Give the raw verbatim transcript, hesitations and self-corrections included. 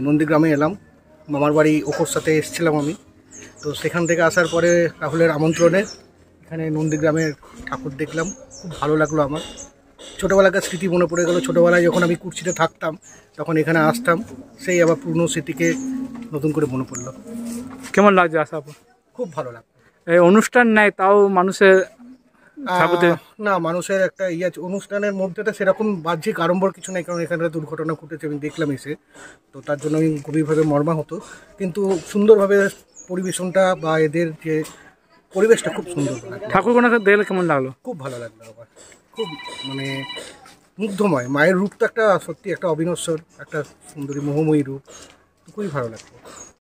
নন্দীগ্রামে এলাম, মামার বাড়ি ওকোর সাথে এসেছিলাম আমি। তো সেখান থেকে আসার পরে রাহুলের আমন্ত্রণে এখানে নন্দীগ্রামের ঠাকুর দেখলাম, খুব ভালো লাগলো আমার। ছোটোবেলাকার স্মৃতি মনে পড়ে গেল। ছোটোবেলায় যখন আমি কুর্চিতে থাকতাম তখন এখানে আসতাম, সেই আবার পুরনো স্মৃতিকে নতুন করে মনে পড়লো। কেমন লাগছে আসার পর? খুব ভালো লাগলো। এই অনুষ্ঠান নেয় তাও মানুষের না, মানুষের একটা ইয়ে অনুষ্ঠানের মধ্যে তো সেরকম বাহ্যিক আড়ম্বর কিছু নেই, কারণ এখানে দুর্ঘটনা ঘটেছে আমি দেখলাম এসে, তো তার জন্য আমি গভীরভাবে মর্মাহত। কিন্তু সুন্দরভাবে পরিবেশনটা বা এদের যে পরিবেশটা খুব সুন্দর। ঠাকুর কোনাকে দেখলে কেমন লাগলো? খুব ভালো লাগলো আমার, খুব মানে মুগ্ধময়। মায়ের রূপ তো একটা সত্যি একটা অবিনশ্বর, একটা সুন্দরী মোহময়ী রূপ, খুবই ভালো লাগলো।